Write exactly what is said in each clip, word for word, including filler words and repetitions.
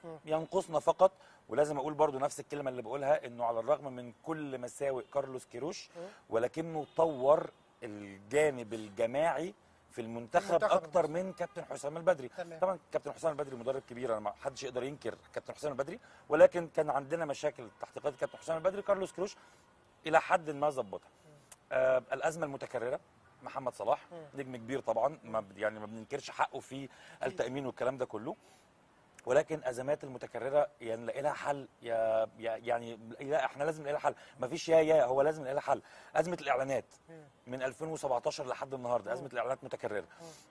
ينقصنا فقط، ولازم اقول برضو نفس الكلمه اللي بقولها، انه على الرغم من كل مساوئ كارلوس كيروش ولكنه طور الجانب الجماعي في المنتخب, المنتخب اكتر من كابتن حسام البدري. تمام. طبعا كابتن حسام البدري مدرب كبير، انا ما حدش يقدر ينكر كابتن حسام البدري، ولكن كان عندنا مشاكل تحت قياده كابتن حسام البدري. كارلوس كيروش الى حد ما ظبطها. آه الازمه المتكرره، محمد صلاح نجم كبير طبعا، ما يعني ما بننكرش حقه في التامين والكلام ده كله، ولكن ازمات المتكرره يعني نلاقي لها حل. يا يعني لا احنا لازم نلاقي لها حل، مفيش يا يا هو لازم نلاقي لها حل. ازمه الاعلانات من ألفين وسبعتاشر لحد النهارده، ازمه الاعلانات متكرره.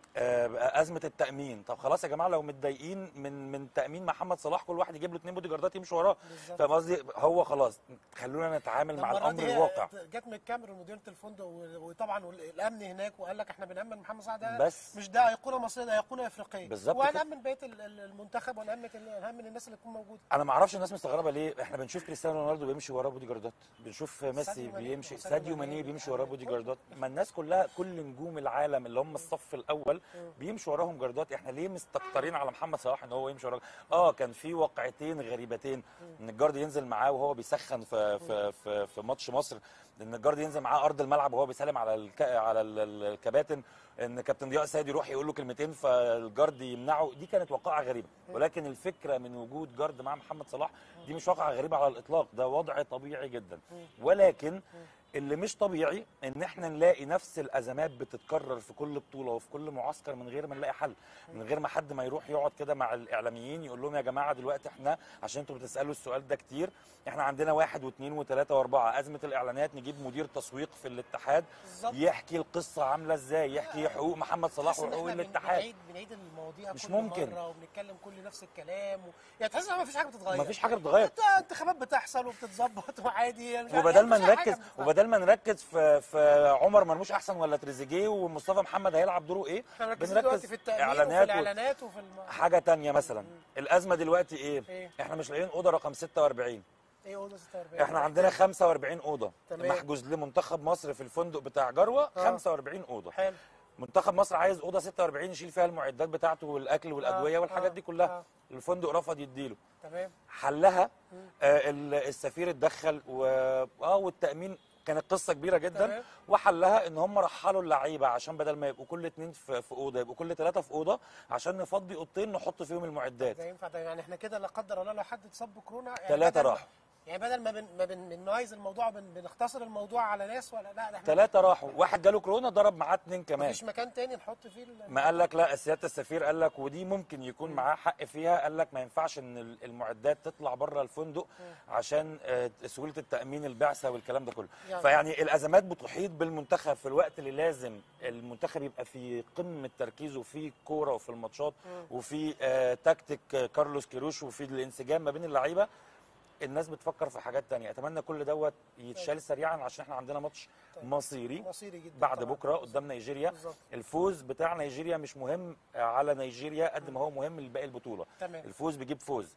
ازمه التامين، طب خلاص يا جماعه لو متضايقين من من تامين محمد صلاح، كل واحد يجيب له اثنين بودي جاردات يمشوا وراه. فاهم قصدي؟ هو خلاص خلونا نتعامل مع الامر الواقع. جت من الكاميرون مديره الفندق وطبعا الامن هناك وقال لك احنا بنامن محمد صلاح، ده بس مش ده ايقونه مصريه، ده ايقونه افريقيه بالظبط، وهنامن بقيه المنتخب ونامن نامن الناس اللي تكون موجوده. انا ما اعرفش الناس مستغربه ليه احنا بنشوف كريستيانو رونالدو بيمشي وراه بودي جاردات، بنشوف ميسي بيمشي، ساديو ماني بيمشي وراه بودي جاردات، ما الناس كلها كل نجوم العالم اللي هم الصف الاول بيمشوا وراهم جاردات، احنا ليه مستكترين على محمد صلاح ان هو يمشي وراه؟ اه كان في واقعتين غريبتين، ان الجارد ينزل معاه وهو بيسخن في في في, في ماتش مصر، ان الجارد ينزل معاه ارض الملعب وهو بيسلم على الك... على الكباتن، ان كابتن ضياء سيد يروح يقول له كلمتين فالجارد يمنعه. دي كانت واقعه غريبه، ولكن الفكره من وجود جارد مع محمد صلاح دي مش واقعه غريبه على الاطلاق، ده وضع طبيعي جدا. ولكن اللي مش طبيعي ان احنا نلاقي نفس الازمات بتتكرر في كل بطوله وفي كل معسكر من غير ما نلاقي حل، من غير ما حد ما يروح يقعد كده مع الاعلاميين يقول لهم يا جماعه دلوقتي احنا، عشان انتوا بتسالوا السؤال ده كتير، احنا عندنا واحد واثنين وثلاثه واربعه. ازمه الاعلانات نجيب مدير تسويق في الاتحاد يحكي القصه عامله ازاي، يحكي حقوق محمد صلاح وحقوق الاتحاد. بنعيد بنعيد المواضيع مش كل ممكن مره وبنتكلم كل نفس الكلام و... يعني تحس ان ما فيش حاجه بتتغير، ما فيش حاجه بتتغير، انتخابات بتحصل وبتتظبط وعادي يعني. وبدل ما نركز وبدل ما نركز في في عمر مرموش احسن ولا تريزيجيه ومصطفى محمد هيلعب دوره ايه، بنركز في التأمين وفي الاعلانات وفي الم... حاجه ثانيه مثلا. الازمه دلوقتي ايه؟ إيه؟ احنا مش لاقيين اوضه رقم ستة وأربعين. ايه اوضه ستة وأربعين؟ احنا عندنا خمسة وأربعين اوضه تمام. محجوز لمنتخب مصر في الفندق بتاع جروه آه. خمسة وأربعين اوضه. حلو. منتخب مصر عايز اوضه ستة وأربعين يشيل فيها المعدات بتاعته والاكل والادويه آه. والحاجات دي كلها آه. الفندق رفض يديله. تمام. حلها آه السفير اتدخل و... اه والتامين كانت قصه كبيره جدا. تمام. وحلها ان هم رحلوا اللعيبه عشان بدل ما يبقوا كل اثنين في, في اوضه يبقوا كل ثلاثه في اوضه، عشان نفضي اوضتين نحط فيهم المعدات. ده ينفع؟ ده يعني احنا كده لا قدر الله لو حد اتصاب بكورونا يعني ثلاثه راحوا، يعني بدل ما بن ما بن بننايز الموضوع بن بنختصر الموضوع على ناس، ولا لا؟ احنا ثلاثه راحوا، واحد جاله كورونا ضرب معاه اثنين كمان. مفيش مكان تاني نحط فيه ما قال لك لا، سياده السفير قال لك ودي ممكن يكون معاه حق فيها، قال لك ما ينفعش ان المعدات تطلع بره الفندق عشان سهوله التامين البعثه والكلام ده كله. يعني فيعني الازمات بتحيط بالمنتخب في الوقت اللي لازم المنتخب يبقى في قمه تركيزه في كوره وفي الماتشات وفي آه تكتيك كارلوس كيروش وفي الانسجام ما بين اللعيبه. الناس بتفكر في حاجات تانية. اتمنى كل دوت يتشال سريعا عشان احنا عندنا ماتش مصيري مصيري جدا بعد بكره قدام نيجيريا. بالزبط. الفوز بتاع نيجيريا مش مهم على نيجيريا قد ما هو مهم لباقي البطوله. تمام. الفوز بيجيب فوز.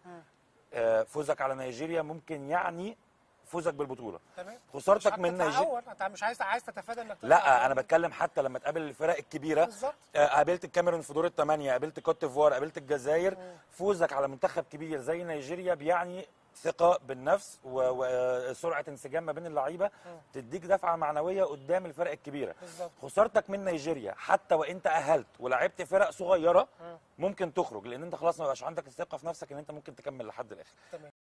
آه فوزك على نيجيريا ممكن يعني فوزك بالبطوله. تمام. خسارتك من نيجيريا انت مش عايز عايز تتفادى انك لا، انا بتكلم حتى لما تقابل الفرق الكبيره. بالظبط. آه قابلت الكاميرون في دور الثمانيه، قابلت كوت ديفوار، قابلت الجزائر. مم. فوزك على منتخب كبير زي نيجيريا بيعني ثقه بالنفس وسرعه انسجام ما بين اللعيبه، تديك دفعه معنويه قدام الفرق الكبيره. بالزبط. خسارتك من نيجيريا حتى وان تاهلت ولعبت فرق صغيره ممكن تخرج، لان انت خلاص ما بقاش عندك الثقه في نفسك ان انت ممكن تكمل لحد الاخر.